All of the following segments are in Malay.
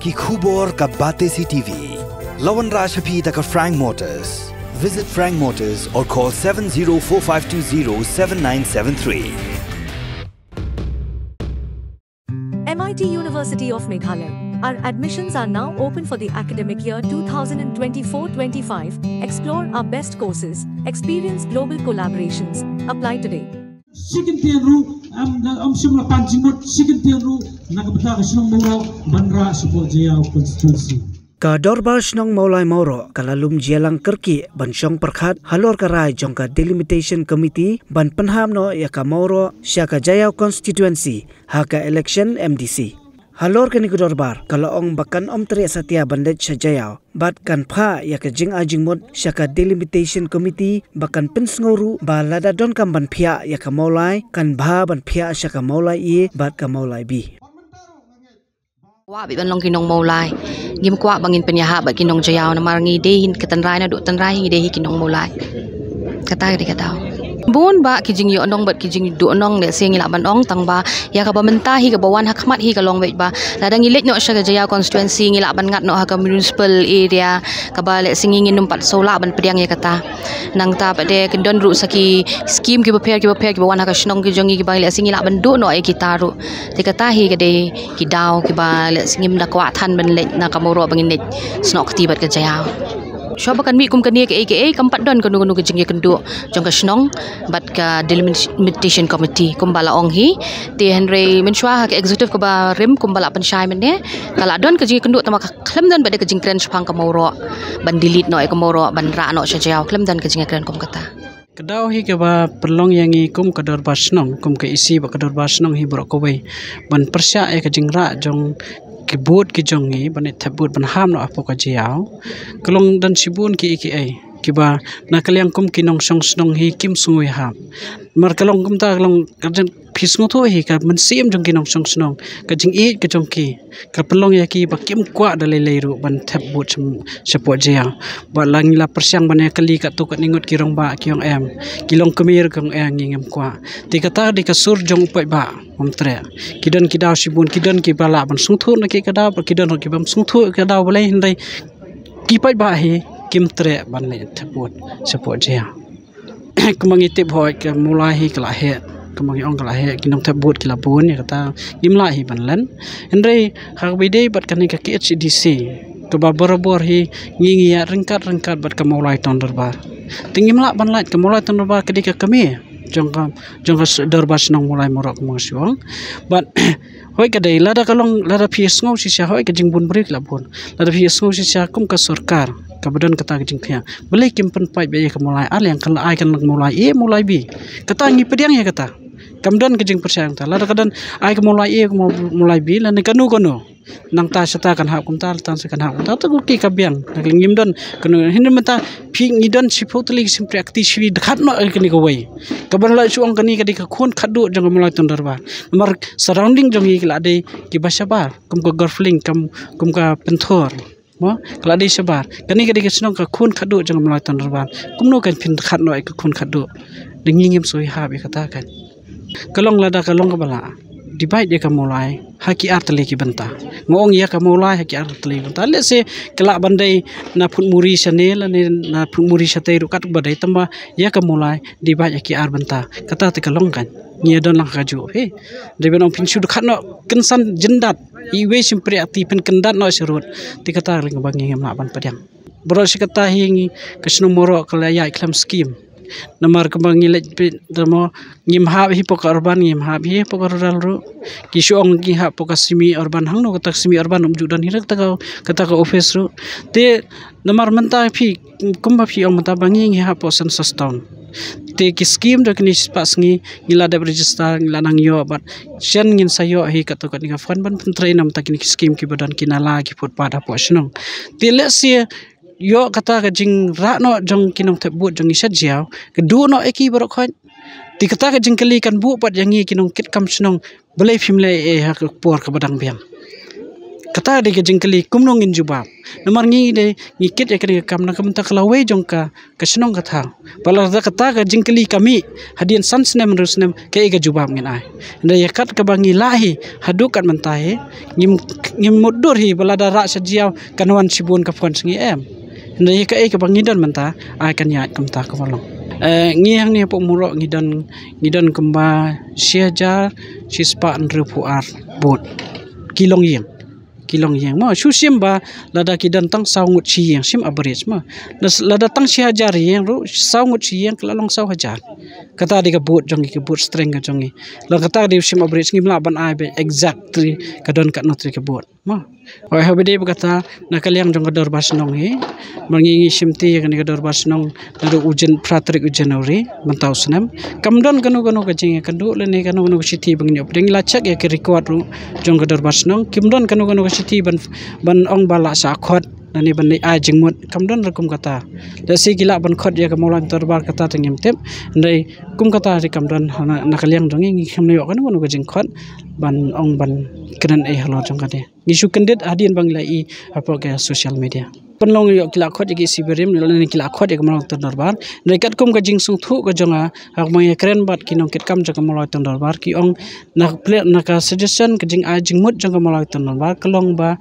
ki khubor ka Bate CTV. Lawan Rashaphi da ka Frank Motors. Visit Frank Motors or call 7045207973. MIT University of Meghalaya. Our admissions are now open for the academic year 2024-25. Explore our best courses, experience global collaborations. Apply today. Sikin tiru am simla panjimut sikin tiru nakabata kasinong moro banra support jaya constituency. Ka dorbar snong maulai mauro kalalum jelang kerki bansyong perkhat halor karai jongka delimitation committee ban penham no ya ka mauro syaka jaya constituency haka election MDC. Halor kini ke dorbar kalau ong bakan om teriak satya bandet sajayau bat kan pha ya ke jing ajing mod syaka delimitation committee bakan pensngoru ba lada don kam ban phia ya ka maulai kan bha ban phia syaka maulai e bat ka maulai bi. Wa bi ban long kinong maulai gim kwa bangin penyaha ba kinong jayau na marangi dehin ketanrai na do tanrai ngi dehi kinong maulai kata de kata bun ba kijing yo onong bat kijing du onong le sing ila ban ong tang ba ya ka ba mentahi ka bawan hakmat hi ka long wait ba ladang ilet no sya jaya constituency ngila ban ngat no ha ka municipal area ka ba le singing numpat sola ban pediang ya kata nang ta pa de kendon ru saki scheme ki ba pher ki bawan ha ka snong ki jongi ki ba le sing ila ban du no e kita ru te kata hi ka de ki daw ki ba le singim da kwa than ban le na ka moro bangin net snok ti bat ka jaya Syabakan mi kum kania ke kampat don kanu ke jengya kendu jong ka snong bat ka delimitation committee kumbala ong hi ti Henry menshwa ke executive ka ba rim kumbala pensyai men ne kala don ke jengya kendu tama klem don bade ke jeng kren spang ka moro ban delete no e ka moro ban ra no sajau klem don ke jengya kren kum kata Kedau hi ke ba perlong yang kum kadar basnong kum ke isi ba kadar basnong hi borok kowe ban persya e ke jeng ra jong kibut ki jongi banet thabut ban ham no apo ka jiao kelong dan sibun ki ai kiba na kaliang kum kinong song snong hi kim sungui ham mar kelong kum ta kelong karjan pisngo tho hi ka man sim jong kinong song snong ka jing e ka jong ki ka pelong ya ki ba kim kwa da le ru ban thabut support jiao ba lang la persyang ban kali ka tu ka ningut kirong ba kiong em kilong kemir kong ang ngem kwa ti kata di ka sur jong pai ba tre kidan kidaw sibun kidan ki bala ban sungthu na ki kadaw kidan ki bam sungthu kadaw balai hindai ki pai ba hi kim tre ban le thaput support jia kumangi tip hoi ka mulai hi kala he kumangi ong kala he kinong thaput kila bun ya kata gimla hi ban lan hindai hak bide bat kan ka HDC to ba borobor hi ngingi ya rengkat bat ka mulai ton darbar tingimla ban lait ka mulai ton darbar kedika kami jongka darbar senang mulai morok mangsuang but hoi kadai lada kalong lada PS ngau sisa hoi ka jingbun break labun lada PS ngau sisa kum ka sarkar ka badan kata ka jingthia belai kimpen pai be ka mulai al yang kala ai kan mulai e mulai bi kata ngi pediang ya kata kamdan ka jing persyang ta lada kadan ai ka mulai e mulai bi lan kanu nang ta sata kan ha kum ta tan kan ha ta tu ki ka biang ngim don kanu hin mata phi ngidon sipotli simpre aktivi khat no kini ko wai ka ban la chuang kani ka dik khon khadu jang mulai tondar ba mar surrounding jang ki la de ki basabar kum ko girlfling kum ka penthor mo kala de sabar kani ka dik snong ka khon khadu jang mulai tondar ba kum no kan phin khat no ka khon khadu dingim soi ha be kata kan kalong lada kalong ka bala divide dia ka mulai haki artli ki benta ngong ya ka mulai haki artli benta le se kala bandai na phut muri chanel na phut muri satei ru kat badai tamba ya ka mulai divide haki ar benta kata te kalong kan nia don lang kaju he de ben pin su khat no kensan jendat iwe simpre ati pin kendat no serut ti kata ling bangi ngam la ban padang bro se kata hingi kesno moro kala ya iklam scheme namar kembang ngilet demo ngim hab hi poka urban ngim hab hi poka rural ru kisong ki hab poka semi urban hang no kata semi urban umju dan hirak kata ka office ru te namar menta phi kumba phi ong menta bangi ngi hab posen town te ki scheme dak ni pas ngi ngila de register ngila nang yo bat shen ngin sayo hi kata ka ninga fan ban train nam tak ni scheme ki badan kinala ki put pada po snong te le se yo kata ka jing ra no jong kinong thebut jong isa jiao kedu no eki borok khon ti kata ka jing kali kan bu pat yangi kinong kit kam snong belai phimle e ha ka por ka badang biang kata de ke jingkeli kumnong in jubab namar ngi de ngikit ya kene kam na kam ta klawe jongka kesnong kata bala da kata ka jingkeli kami hadian sansnem rusnem ke ga jubab ngin ai nda ya kat ka bangi lahi hadukat mentahe ngim mudur hi bala da ra sajiau kanwan sibun ka fon sngi em nda ya ka bangi dan menta ai kan ya kam ta ka bolong ngi hang ni po muro ngidan kemba siajar sispa nrupu ar bot kilong yang ma su sim ba lada kidan tang saungut si yang sim average ma lada tang si hajar yang ru saungut si yang kelalong sau hajar kata di kebut jongi kebut strength jongi la kata di sim average ngi mla ban ai be exactly kadon kat notri kebut ma oi habide kata nakaliang jong kador basnong he mangi simti kan kador basnong nadu ujen pratrik ujenori mentau senam kamdon kanu ka jinge kandu lene kanu siti bangni opding lachak ya ke record ru jong kador basnong kimdon kanu ka siti ban ong bala sa khot nani ban ni a jingmut kamdon rakum kata da si gila ban khot ya kamolan torbar kata tengim tep ndai kum kata ri kamdon nakaliang jongi ngi khamne yo kanu ka jing khot ban ong ban kenen halo jong kade ngisu kendit adin bang lai apa ke social media penlong yo kila khot gi siberim ni kila khot ya kamolan torbar nekat kum ka jing sung thu ka jonga hak mai kren bat kinong ket kam jong kamolan torbar ki ong nak plate naka suggestion ka jing a jingmut jong kamolan torbar kelong ba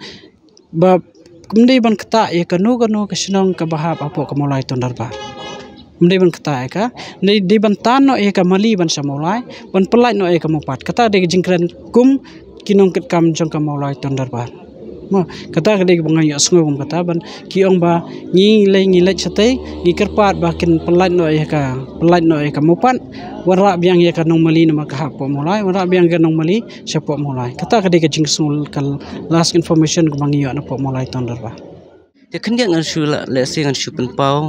kemudian ban kata ya kanu kesenong ke bahap apa ke mulai tondarba kemudian ban kata ya ka di ban tano ya ka mali ban samulai ban pelai no ya ka mupat kata de jingkran kum kinong ket kam jong ka mulai tondarba ma kata de bangai asngom kata ban kiong ba ngi le chate ngi kerpat ba kin pelai no ya ka mupat wara biang ya ka nong mali na ka hapo mulai wara biang ka nong mali sapo mulai kata de jingsul kal last information ko bangi na po mulai tondarba te khendia ngan shu la le se ngan shu pen pau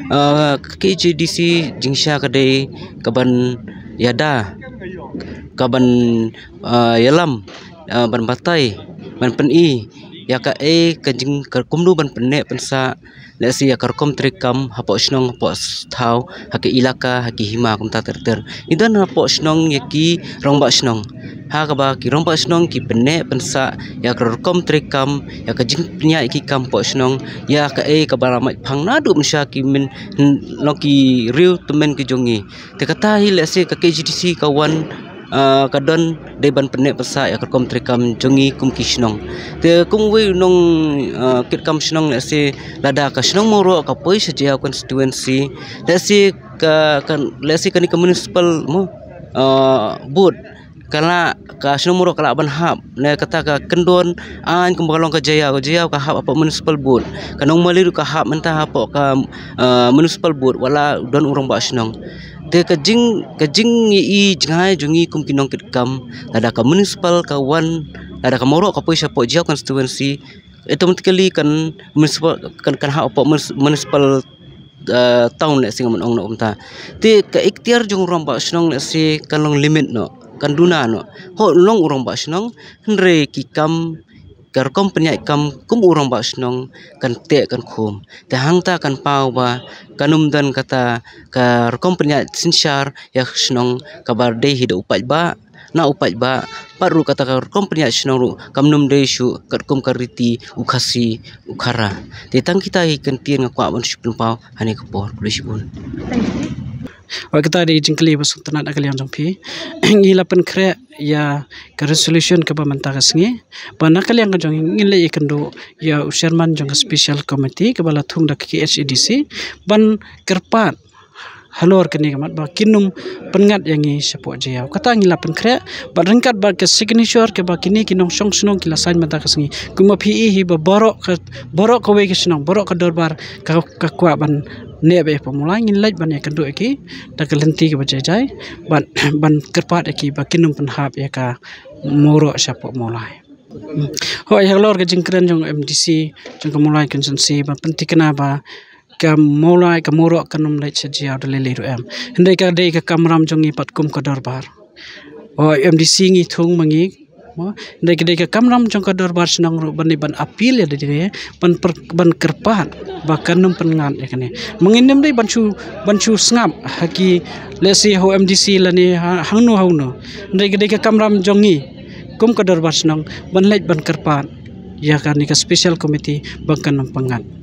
KJDC jingsha ka de kaban yada kaban yalam ban batai ban pen I ya ka ka jing ka kumdu ban penne pensa le se ya karkom trikam hapo snong hapo thau haki ilaka haki hima kum ta ter idan hapo snong yaki rongba snong ha ka ba ki rongba snong ki penne pensa ya karkom trikam ya ka jing pnya ki kam po snong ya ka ka barama phangna du msha ki min loki riu temen ki jongi te kata hi le se ka KGDC kawan kadon de ban penne pesa ya karkom trikam jongi kum kisnong te kum we nong kit kam snong le se lada ka snong moro ka poi saja constituency le se ka le se kani municipal mo board kala ka snong moro kala ban hap ne kata ka kendon an kumbalong ka jaya ka hap apa municipal board kanong maliru ka hap menta hapo ka municipal board wala don urang ba snong te kajing I jangai jungi kum kinong kitkam ada ka municipal ka wan ada ka moro ka poisa po jia constituency automatically kan municipal kan ha po municipal town le singa ong no umta te ka ikhtiar jung rom ba snong le se kanong limit no kan duna no ho long urang ba snong hre ki kam karkom penyai kam kum urang ba snong kan te kan khum te hangta kan pau ba kanum dan kata karkom penyai sinsar ya snong kabar de hidu upat ba na upat ba paru kata karkom penyai snong ru kamnum de shu karkom kariti ukasi ukara te tang kita ikan tien ngakwa ban shupun pau hani kapor pulisibun wa kata di jingkli basuk tanat akalian jongpi ngila pen kre ya ka resolution ka pamanta kasngi bana kalian ka jong ngile ikendo ya chairman jong special committee ka bala thung da KHDC ban kerpat halor kini kamat ba kinum pengat yangi sapo jaya kata ngila pen kre ba rengkat ba ke signature ke ba kini kinong song snong kila sign mata kasngi kuma PE hi ba borok ka we kisnong borok ka dorbar ka kwa ban nebe pemulai ngilaj ban ya kendu eki da kelenti ke bajai ban kerpat eki ba kinum penhap ya ka moro sapo mulai ho ya lor ke jingkren jong MDC jong mulai konsensi ba pentikna ba ka mulai ka moro kanum laj sajia de lele em ndai ka dei ka kamram jong ipat kum ka dorbar o MDC ngi thung mangi ndai ka kamram jong ka dorbar senang ru ban apil ya de ban kerpat bahkan num pengan ya kene menginem dei banchu sngap haki lesi ho MDC lani hangno ndai ka kamram jongi kum ka dorbar senang ban lej ban kerpat ya kan ni ka special committee bangkan nampangan.